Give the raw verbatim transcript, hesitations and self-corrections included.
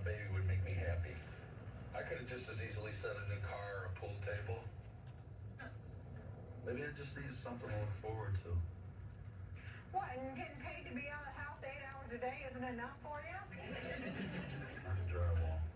a baby would make me happy. I could have just as easily said a new car or a pool table. Maybe I just need something to look forward to. What, and getting paid to be out of the house eight hours a day isn't enough for you? I can drywall.